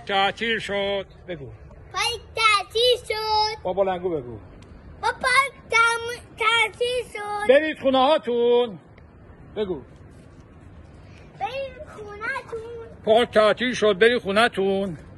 پارک تعطیل شد. بگو. پارک تعطیل شد. با بلندگو بگو. با پارک تعطیل شد. برید خونه هاتون. بگو. برید خونه تون. پارک تعطیل شد، برید خونه تون.